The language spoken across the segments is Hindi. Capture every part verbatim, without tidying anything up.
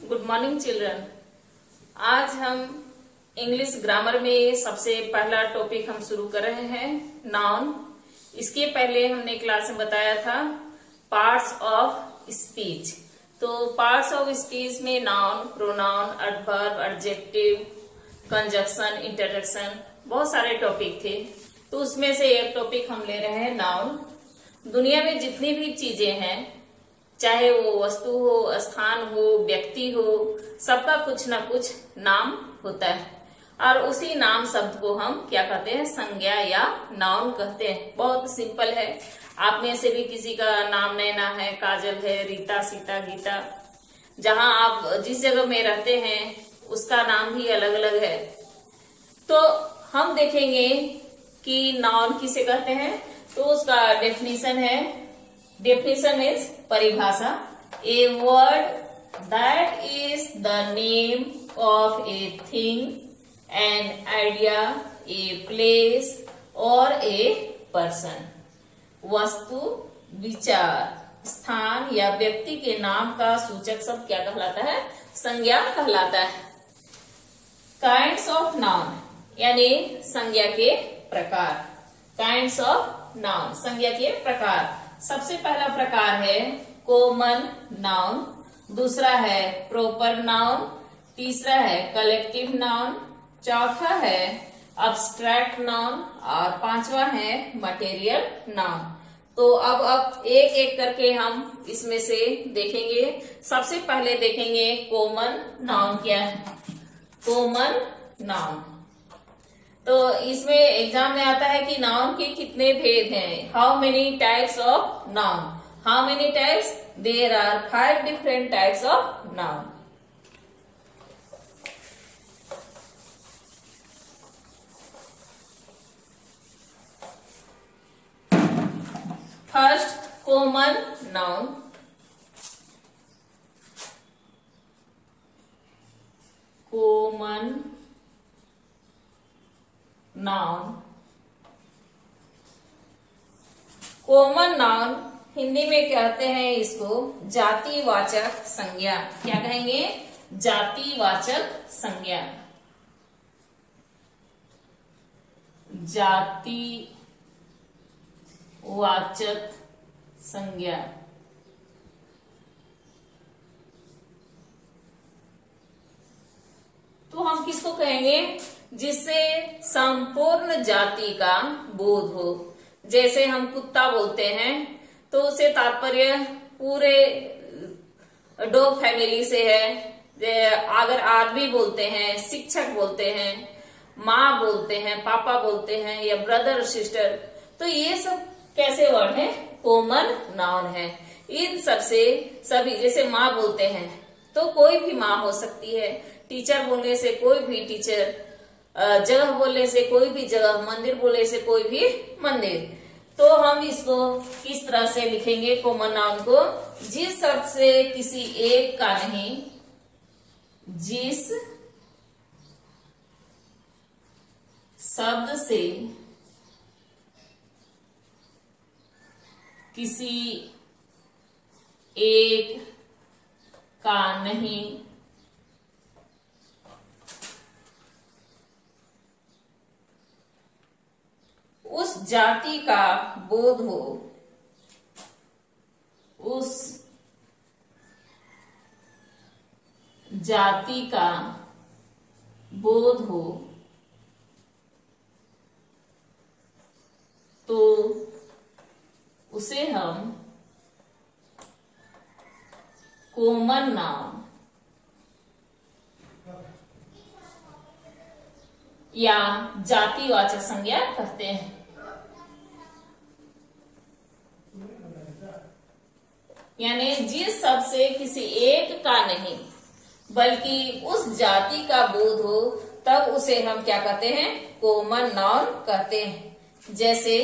Good morning children. आज हम इंग्लिश ग्रामर में सबसे पहला टॉपिक हम शुरू कर रहे हैं, नाउन। इसके पहले हमने क्लास में बताया था पार्ट्स ऑफ स्पीच। तो पार्ट्स ऑफ स्पीच में noun, pronoun, adverb, adjective, conjunction, interjection, बहुत सारे टॉपिक थे। तो उसमें से एक टॉपिक हम ले रहे हैं नाउन। दुनिया में जितनी भी चीजें हैं, चाहे वो वस्तु हो, स्थान हो, व्यक्ति हो, सबका कुछ ना कुछ नाम होता है और उसी नाम शब्द को हम क्या कहते हैं, संज्ञा या नाउन कहते हैं। बहुत सिंपल है। आप में से भी किसी का नाम नैना है, काजल है, रीता, सीता, गीता, जहां आप जिस जगह में रहते हैं उसका नाम भी अलग अलग है। तो हम देखेंगे कि नाउन किसे कहते हैं। तो उसका डेफिनेशन है, डेफिनेशन मीन्स परिभाषा, a word that is the name of a thing, an idea, a place और ए पर्सन। वस्तु, विचार, स्थान या व्यक्ति के नाम का सूचक शब्द क्या कहलाता है, संज्ञा कहलाता है। काइंड्स ऑफ नाउन यानी संज्ञा के प्रकार। काइंड्स ऑफ नाउन, संज्ञा के प्रकार। सबसे पहला प्रकार है कॉमन नाउन, दूसरा है प्रॉपर नाउन, तीसरा है कलेक्टिव नाउन, चौथा है अब्स्ट्रैक्ट नाउन और पांचवा है मटेरियल नाउन। तो अब अब एक एक करके हम इसमें से देखेंगे। सबसे पहले देखेंगे कॉमन नाउन क्या है। कॉमन नाउन, तो इसमें एग्जाम में आता है कि नाउन के कितने भेद हैं, how many types of noun. How many types, there are five different types of noun. First common noun. Common noun, common noun Hindi में कहते हैं इसको जातिवाचक संज्ञा। क्या कहेंगे, जातिवाचक संज्ञा। जातिवाचक संज्ञा। तो हम किसको कहेंगे, जिससे संपूर्ण जाति का बोध हो। जैसे हम कुत्ता बोलते हैं तो उससे तात्पर्य पूरे डॉग फैमिली से है। अगर आदमी बोलते हैं, शिक्षक बोलते हैं, माँ बोलते हैं, पापा बोलते हैं या ब्रदर सिस्टर, तो ये सब कैसे वर्ड है, कॉमन नाउन है। इन सबसे सभी, जैसे माँ बोलते हैं तो कोई भी माँ हो सकती है, टीचर बोलने से कोई भी टीचर, जगह बोलने से कोई भी जगह, मंदिर बोलने से कोई भी मंदिर। तो हम इसको किस तरह से लिखेंगे कॉमन नाउन को, जिस शब्द से किसी एक का नहीं, जिस शब्द से किसी एक का नहीं, उस जाति का बोध हो, उस जाति का बोध हो, तो उसे हम कॉमन नाउन या जातिवाचक संज्ञा कहते हैं। यानी जिस शब्द से किसी एक का नहीं बल्कि उस जाति का बोध हो, तब उसे हम क्या कहते हैं, कॉमन नाउन कहते हैं। जैसे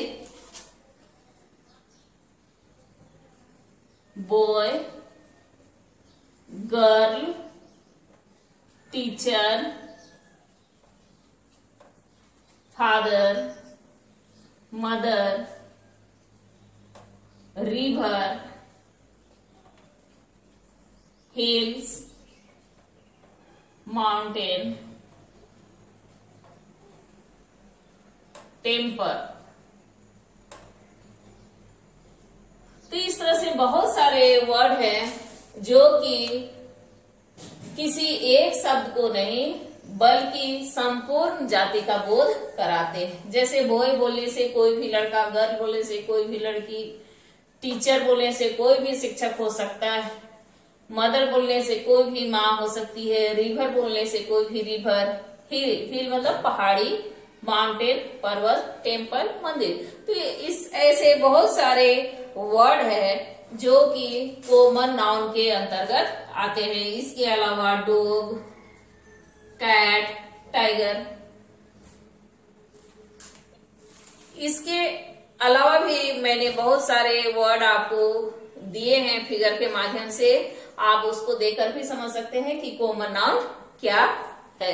boy, girl, teacher, father, mother, river, hills, mountain, temple. तो इस तरह से बहुत सारे वर्ड हैं जो कि किसी एक शब्द को नहीं बल्कि संपूर्ण जाति का बोध कराते हैं। जैसे बॉय बोलने से कोई भी लड़का, गर्ल बोलने से कोई भी लड़की, टीचर बोलने से कोई भी शिक्षक हो सकता है, मदर बोलने से कोई भी माँ हो सकती है, रिवर बोलने से कोई भी रिवर, हिल, हिल मतलब पहाड़ी, माउंटेन पर्वत, टेम्पल मंदिर। तो इस ऐसे बहुत सारे वर्ड है जो कि कॉमन नाउन के अंतर्गत आते हैं। इसके अलावा डॉग, कैट, टाइगर, इसके अलावा भी मैंने बहुत सारे वर्ड आपको दिए हैं फिगर के माध्यम से, आप उसको देखकर भी समझ सकते हैं कि कॉमन नाउन क्या है।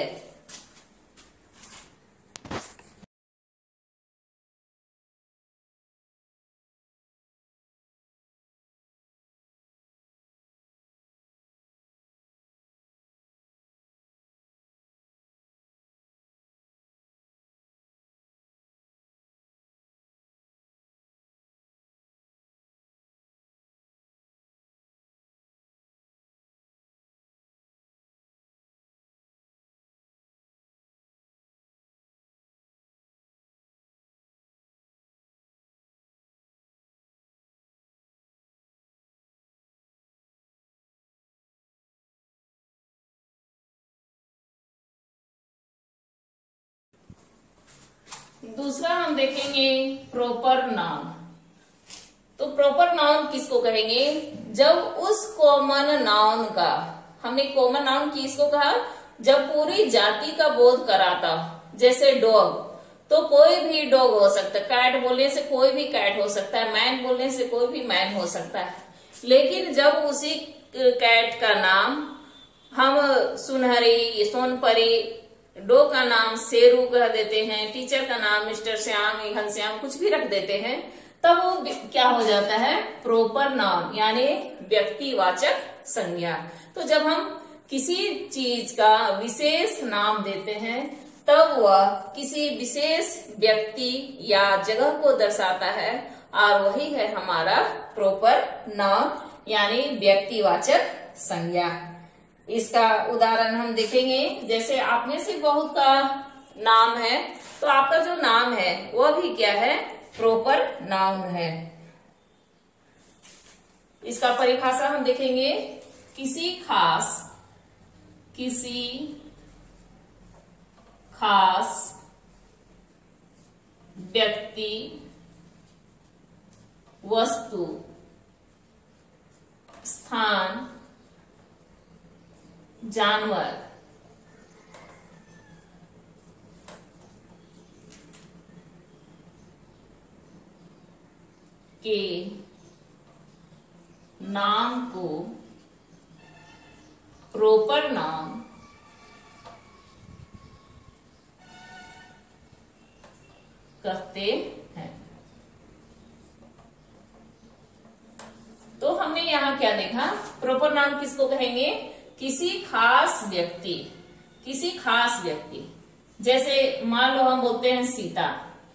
दूसरा हम देखेंगे प्रॉपर नाउन। तो प्रॉपर नाउन किसको कहेंगे? जब उस कॉमन नाउन का, हमने कॉमन नाउन किसको कहा? जब पूरी जाति का बोध कराता। जैसे डॉग, तो कोई भी डॉग हो सकता है, कैट बोलने से कोई भी कैट हो सकता है, मैन बोलने से कोई भी मैन हो सकता है। लेकिन जब उसी कैट का नाम हम सुनहरी, सोनपरी, डॉग का नाम शेरू कह देते हैं, टीचर का नाम मिस्टर श्याम, घनश्याम, कुछ भी रख देते हैं, तब वो क्या हो जाता है? प्रॉपर नाउन, यानी व्यक्तिवाचक संज्ञा। तो जब हम किसी चीज का विशेष नाम देते हैं तब वह किसी विशेष व्यक्ति या जगह को दर्शाता है, और वही है हमारा प्रॉपर नाउन, यानी व्यक्तिवाचक संज्ञा। इसका उदाहरण हम देखेंगे। जैसे आप में से बहुत का नाम है, तो आपका जो नाम है वह भी क्या है? प्रॉपर नाउन है। इसका परिभाषा हम देखेंगे। किसी खास, किसी खास व्यक्ति, वस्तु, स्थान, जानवर के नाम को प्रॉपर नाउन कहते हैं। तो हमने यहाँ क्या देखा? प्रॉपर नाउन किसको कहेंगे? किसी खास व्यक्ति, किसी खास व्यक्ति। जैसे मान लो हम बोलते हैं सीता,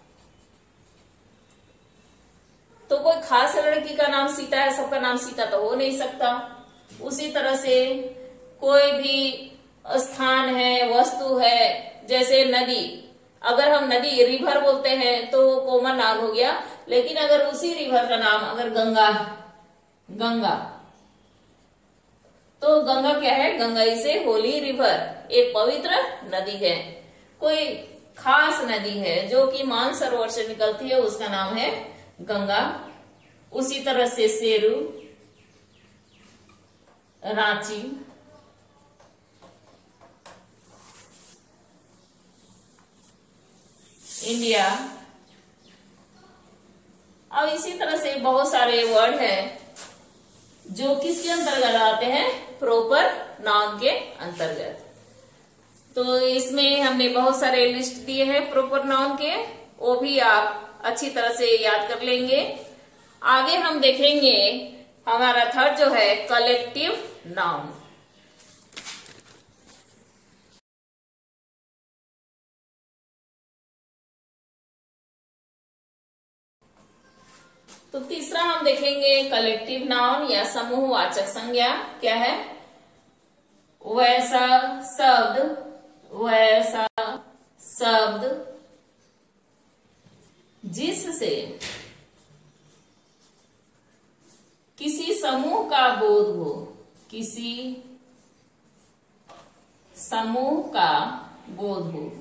तो कोई खास लड़की का नाम सीता है, सबका नाम सीता तो हो नहीं सकता। उसी तरह से कोई भी स्थान है, वस्तु है, जैसे नदी, अगर हम नदी रिवर बोलते हैं तो वो कॉमन नाउन हो गया। लेकिन अगर उसी रिवर का नाम अगर गंगा, गंगा, तो गंगा क्या है? गंगा इसे होली रिवर, एक पवित्र नदी है। कोई खास नदी है जो कि मानसरोवर से निकलती है, उसका नाम है गंगा। उसी तरह से शेरू, रांची, इंडिया। अब इसी तरह से बहुत सारे वर्ड हैं जो किसके अंतर्गत आते हैं? प्रॉपर नाउन के अंतर्गत। तो इसमें हमने बहुत सारे लिस्ट दिए हैं प्रॉपर नाउन के, वो भी आप अच्छी तरह से याद कर लेंगे। आगे हम देखेंगे हमारा थर्ड जो है कलेक्टिव नाउन। तो तीसरा हम देखेंगे कलेक्टिव नाउन या समूहवाचक संज्ञा क्या है। वैसा शब्द, वैसा शब्द जिससे किसी समूह का बोध हो, किसी समूह का बोध हो।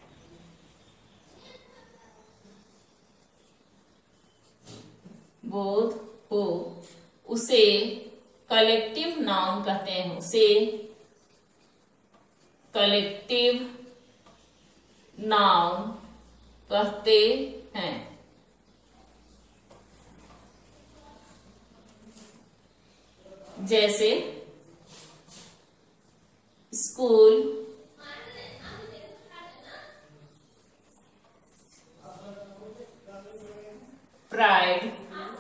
बोध हो उसे कलेक्टिव नाउन कहते हैं, उसे कलेक्टिव नाउन कहते हैं। जैसे school, pride,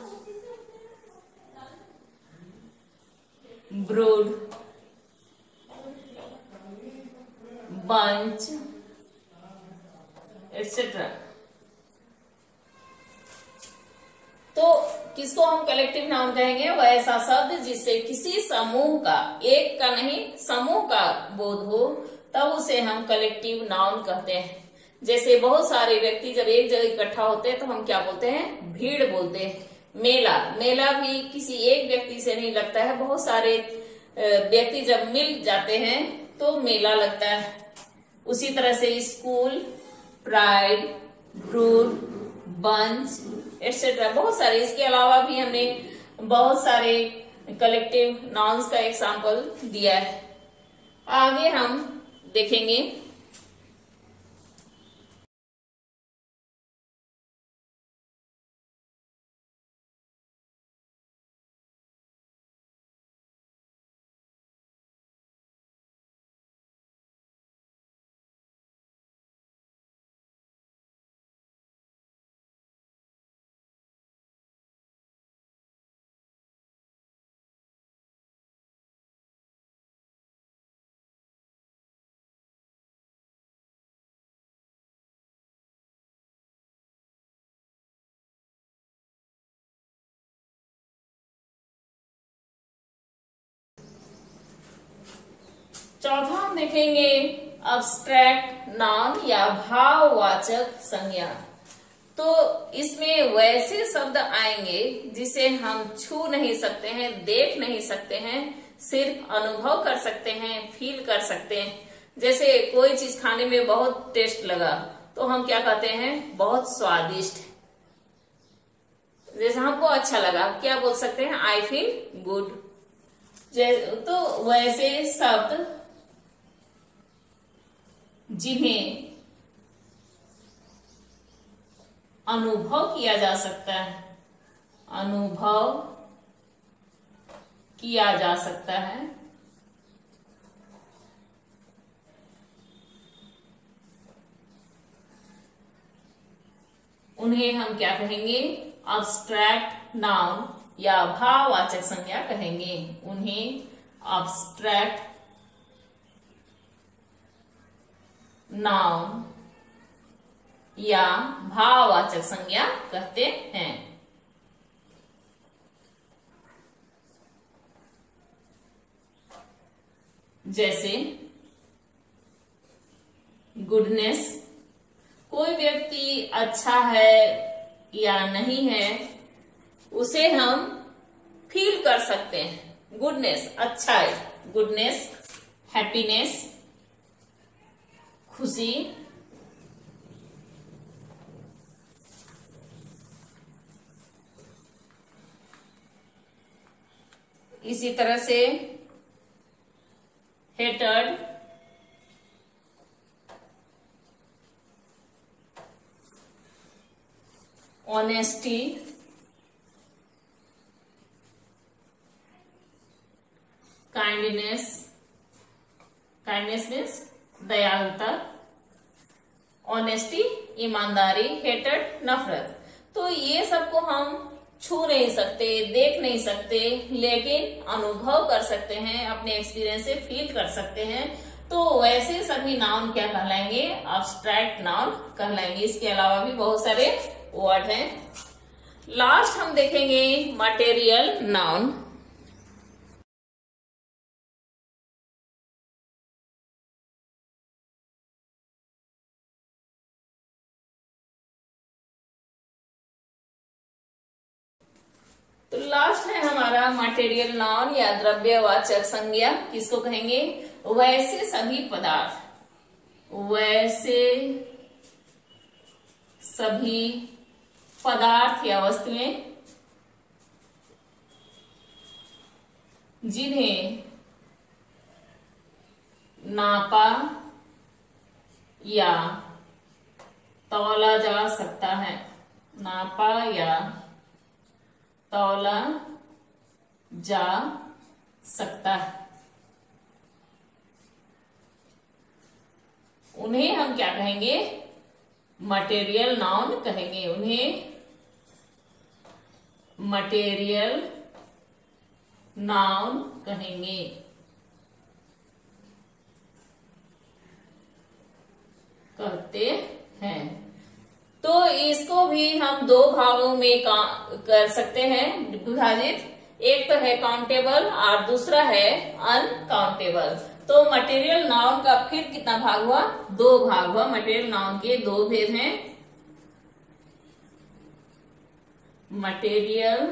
brood, bunch etcetera. तो किसको हम कलेक्टिव नाउन कहेंगे? वह ऐसा शब्द जिससे किसी समूह का, एक का नहीं समूह का बोध हो, तब उसे हम कलेक्टिव नाउन कहते हैं। जैसे बहुत सारे व्यक्ति जब एक जगह इकट्ठा होते हैं तो हम क्या बोलते हैं? भीड़ बोलते हैं। मेला, मेला भी किसी एक व्यक्ति से नहीं लगता है, बहुत सारे व्यक्ति जब मिल जाते हैं तो मेला लगता है। उसी तरह से school, pride, brood, bunch etcetera बहुत सारे। इसके अलावा भी हमने बहुत सारे कलेक्टिव नाउन्स का एग्जाम्पल दिया है। आगे हम देखेंगे चौथा हम देखेंगे अब्स्ट्रैक्ट नाउन या भाववाचक संज्ञा। तो इसमें वैसे शब्द आएंगे जिसे हम छू नहीं सकते हैं, देख नहीं सकते हैं, सिर्फ अनुभव कर सकते हैं, फील कर सकते हैं। जैसे कोई चीज खाने में बहुत टेस्ट लगा तो हम क्या कहते हैं? बहुत स्वादिष्ट। जैसे हमको अच्छा लगा, क्या बोल सकते हैं? I feel good. तो वैसे शब्द जिन्हें अनुभव किया जा सकता है, अनुभव किया जा सकता है, उन्हें हम क्या कहेंगे? अब्स्ट्रैक्ट नाउन या भाववाचक संज्ञा कहेंगे। उन्हें अब्स्ट्रैक्ट नाउन या भाववाचक संज्ञा कहते हैं। जैसे गुडनेस, कोई व्यक्ति अच्छा है या नहीं है उसे हम फील कर सकते हैं। गुडनेस अच्छा है, गुडनेस, हैप्पीनेस खुशी, इसी तरह से hatred, honesty, kindness, kindness means दयालुता, ऑनेस्टी ईमानदारी, हेटेड नफरत। तो ये सबको हम छू नहीं सकते, देख नहीं सकते, लेकिन अनुभव कर सकते हैं, अपने एक्सपीरियंस से फील कर सकते हैं। तो वैसे सभी नाउन क्या कहलाएंगे? अब्स्ट्रैक्ट नाउन कहलाएंगे। इसके अलावा भी बहुत सारे वर्ड हैं, लास्ट हम देखेंगे मटेरियल नाउन। तो लास्ट है हमारा मटेरियल नाउन या द्रव्यवाचक संज्ञा। किसको कहेंगे? वैसे सभी पदार्थ, वैसे सभी पदार्थ या वस्तुएं जिन्हें नापा या तौला जा सकता है, नापा या तौला जा सकता है, उन्हें हम क्या कहेंगे? मटेरियल नाउन कहेंगे। उन्हें मटेरियल नाउन कहेंगे। कहते हैं। तो इसको भी हम दो भागों में कर सकते हैं विभाजित। एक तो है काउंटेबल और दूसरा है अनकाउंटेबल। तो मटेरियल नाउन का फिर कितना भाग हुआ? दो भाग हुआ। मटेरियल नाउन के दो भेद हैं। मटेरियल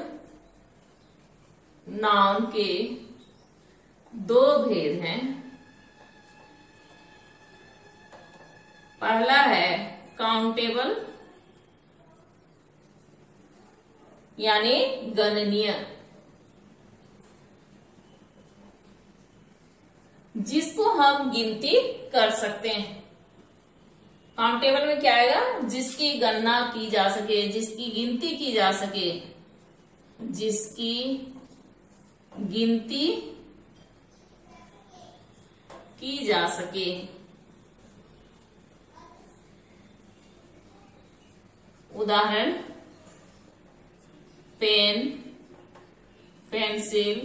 नाउन के दो भेद हैं। पहला है काउंटेबल यानी गणनीय, जिसको हम गिनती कर सकते हैं। काउंटेबल में क्या आएगा? जिसकी गणना की जा सके, जिसकी गिनती की जा सके, जिसकी गिनती की जा सके। उदाहरण पेन, पेंसिल,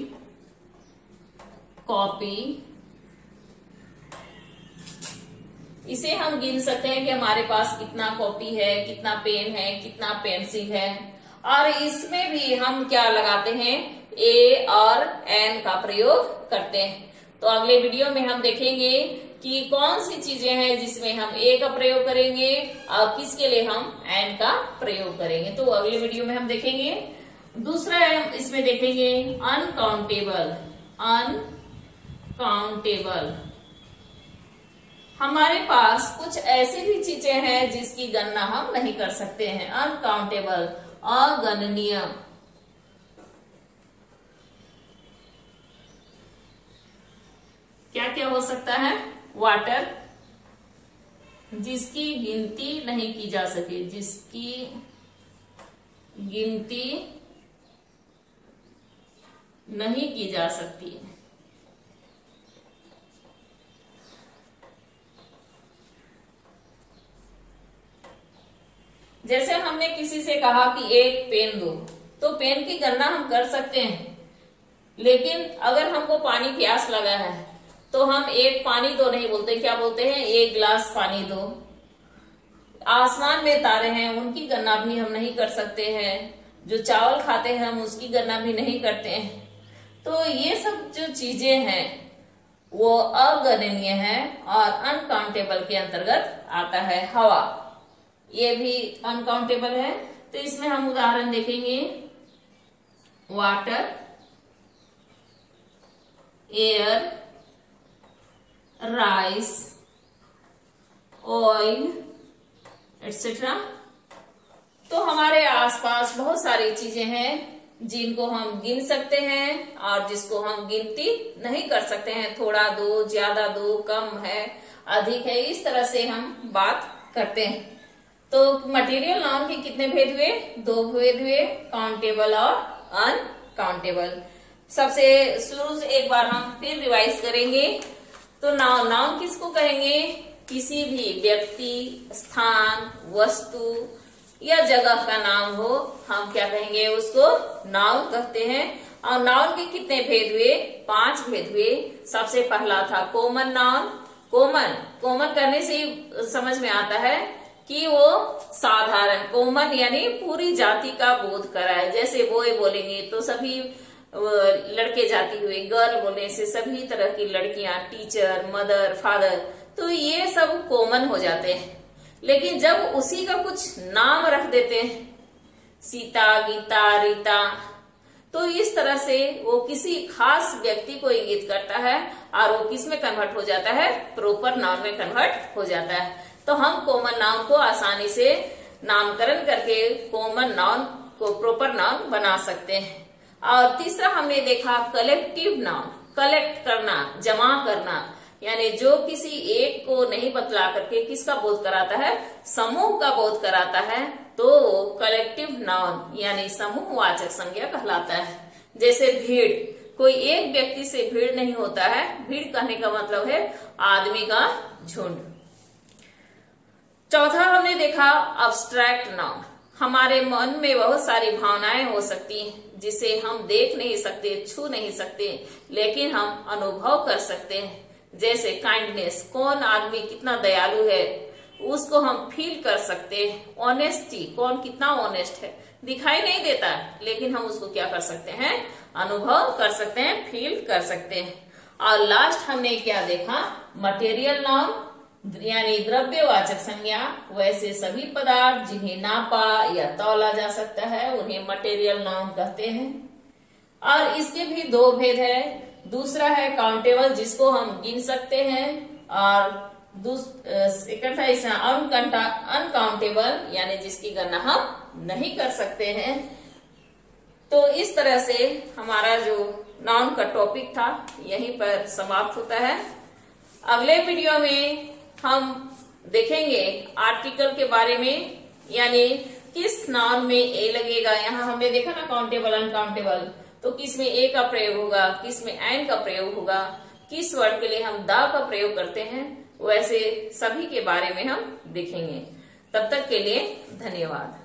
कॉपी। इसे हम गिन सकते हैं कि हमारे पास कितना कॉपी है, कितना पेन है, कितना पेंसिल है। और इसमें भी हम क्या लगाते हैं? ए और एन का प्रयोग करते हैं। तो अगले वीडियो में हम देखेंगे कि कौन सी चीजें हैं जिसमें हम ए का प्रयोग करेंगे और किसके लिए हम एन का प्रयोग करेंगे। तो अगले वीडियो में हम देखेंगे। दूसरा है इसमें देखेंगे अनकाउंटेबल। अनकाउंटेबल हमारे पास कुछ ऐसी भी चीजें हैं जिसकी गणना हम नहीं कर सकते हैं। अनकाउंटेबल, अगणनीय। क्या क्या हो सकता है? वाटर, जिसकी गिनती नहीं की जा सके, जिसकी गिनती नहीं की जा सकती। जैसे हमने किसी से कहा कि एक पेन दो, तो पेन की गणना हम कर सकते हैं, लेकिन अगर हमको पानी प्यास लगा है तो हम एक पानी दो नहीं बोलते, क्या बोलते हैं? एक गिलास पानी दो। आसमान में तारे हैं, उनकी गणना भी हम नहीं कर सकते हैं। जो चावल खाते हैं हम उसकी गणना भी नहीं करते हैं। तो ये सब जो चीजें हैं वो अगणनीय है और अनकाउंटेबल के अंतर्गत आता है। हवा, ये भी अनकाउंटेबल है। तो इसमें हम उदाहरण देखेंगे water, air, rice, oil etcetera. तो हमारे आसपास बहुत सारी चीजें हैं जिनको हम गिन सकते हैं और जिसको हम गिनती नहीं कर सकते हैं। थोड़ा दो, ज्यादा दो, कम है, अधिक है, इस तरह से हम बात करते हैं। तो मटेरियल नाउन के कितने भेद हुए? दो भेद हुए, काउंटेबल और अनकाउंटेबल। सबसे शुरू से एक बार हम फिर रिवाइज करेंगे। तो नाउन, नाउन किसको कहेंगे? किसी भी व्यक्ति, स्थान, वस्तु या जगह का नाम हो, हम क्या कहेंगे? उसको नाउन कहते हैं। और नाउन के कितने भेद हुए? पांच भेद हुए। सबसे पहला था कॉमन नाउन। कॉमन, कॉमन करने से ही समझ में आता है कि वो साधारण कॉमन यानी पूरी जाति का बोध कराए। जैसे बॉय बोलेंगे तो सभी लड़के जाति हुए, गर्ल बोलने से सभी तरह की लड़कियां, टीचर, मदर, फादर, तो ये सब कॉमन हो जाते हैं। लेकिन जब उसी का कुछ नाम रख देते हैं, सीता, गीता, रीता, तो इस तरह से वो किसी खास व्यक्ति को इंगित करता है और वो किस में कन्वर्ट हो जाता है, प्रॉपर नाउन में कन्वर्ट हो जाता है। तो हम कॉमन नाउन को आसानी से नामकरण करके कॉमन नाउन को प्रॉपर नाउन बना सकते हैं। और तीसरा हमने देखा कलेक्टिव नाउन, कलेक्ट करना, जमा करना, यानी जो किसी एक को नहीं बतला करके किसका बोध कराता है, समूह का बोध कराता है, तो कलेक्टिव नाउन यानी समूहवाचक संज्ञा कहलाता है। जैसे भीड़, कोई एक व्यक्ति से भीड़ नहीं होता है, भीड़ कहने का मतलब है आदमी का झुंड। चौथा हमने देखा अब्स्ट्रैक्ट नाउन, हमारे मन में बहुत सारी भावनाएं हो सकती हैं जिसे हम देख नहीं सकते, छू नहीं सकते, लेकिन हम अनुभव कर सकते हैं। जैसे काइंडनेस, कौन आदमी कितना दयालु है उसको हम फील कर सकते हैं। ऑनेस्टी, कौन कितना ऑनेस्ट है, दिखाई नहीं देता लेकिन हम उसको क्या कर सकते हैं, अनुभव कर सकते हैं, फील कर सकते हैं। और लास्ट हमने क्या देखा, मटेरियल नाउन यानी द्रव्यवाचक संज्ञा। वैसे सभी पदार्थ जिन्हें नापा या तौला जा सकता है उन्हें मटेरियल नाउन कहते हैं। और इसके भी दो भेद है, दूसरा है काउंटेबल जिसको हम गिन सकते हैं, और सेकंड है इसमें अनकाउंटेबल यानी जिसकी गणना हम नहीं कर सकते हैं। तो इस तरह से हमारा जो नाउन का टॉपिक था यहीं पर समाप्त होता है। अगले वीडियो में हम देखेंगे आर्टिकल के बारे में, यानी किस नाउन में ए लगेगा। यहाँ हमने देखा ना काउंटेबल, अनकाउंटेबल, तो किस में ए का प्रयोग होगा, किस में एन का प्रयोग होगा, किस वर्ड के लिए हम द का प्रयोग करते हैं, वैसे सभी के बारे में हम देखेंगे। तब तक के लिए धन्यवाद।